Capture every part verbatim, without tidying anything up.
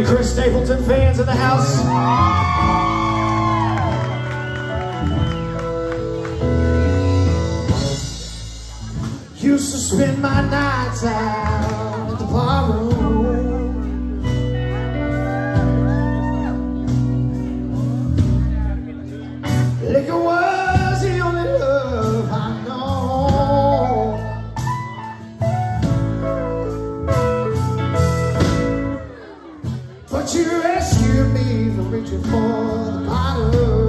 Chris Stapleton fans in the house? Used to spend my nights out at the bar room. Liquor was the only love I know. But you rescued me from reaching for the bottle.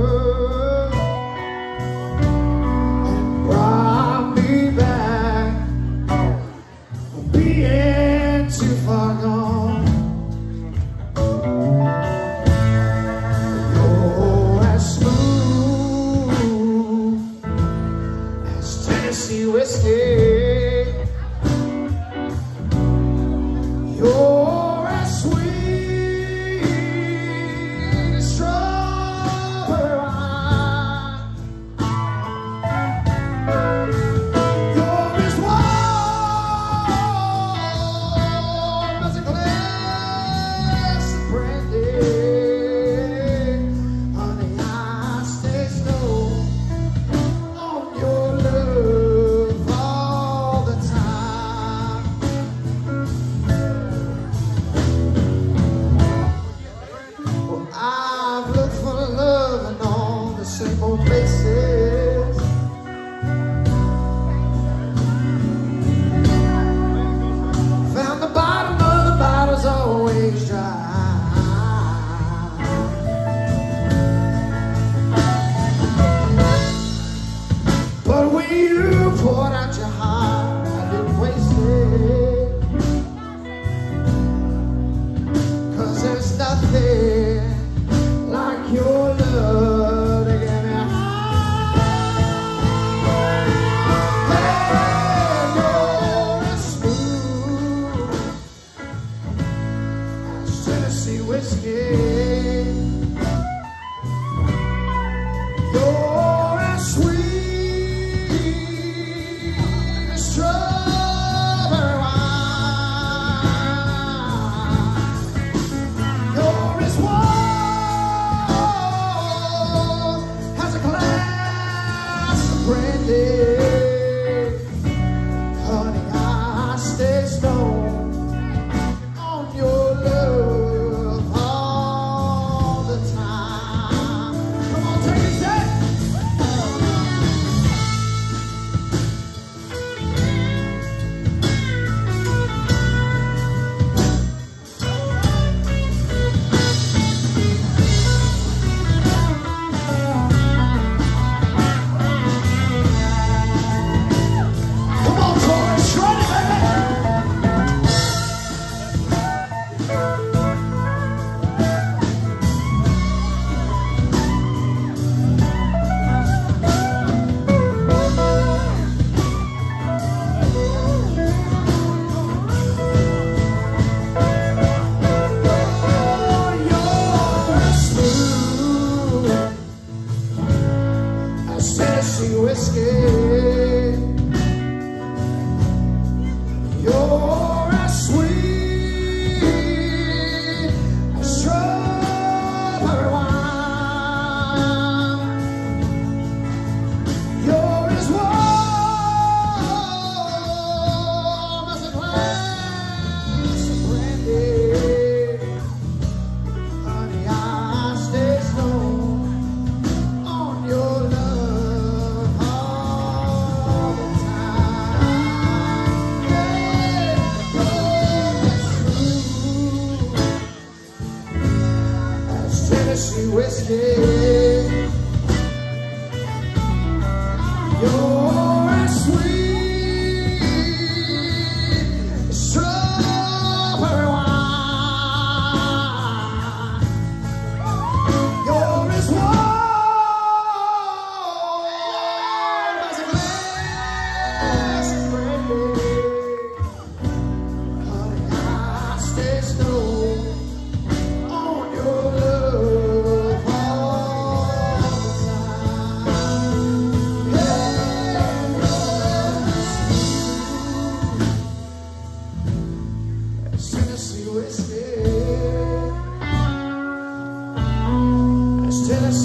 Too far gone. You're as smooth as Tennessee whiskey. You're as sweet as strawberry wine. You're as warm same old places. Found the bottom of the bottle's always dry. But when you poured out your heart, I didn't waste it. 'Cause there's nothing like your love. Tennessee whiskey. You're as sweet as strawberry wine. You're as warm as a glass of brandy. Honey, I stay stoned on your love. Tennessee whiskey. You're as sweet as strawberry wine. You're as warm as a glass of brandy. Honey, I stay stoned on your love.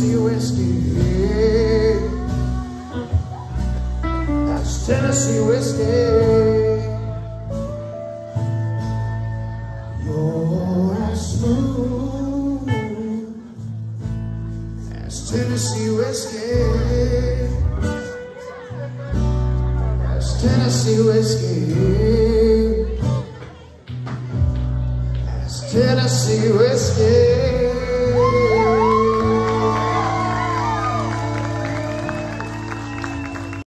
Tennessee whiskey. That's Tennessee whiskey. You're as smooth as Tennessee whiskey. That's Tennessee whiskey. That's Tennessee whiskey.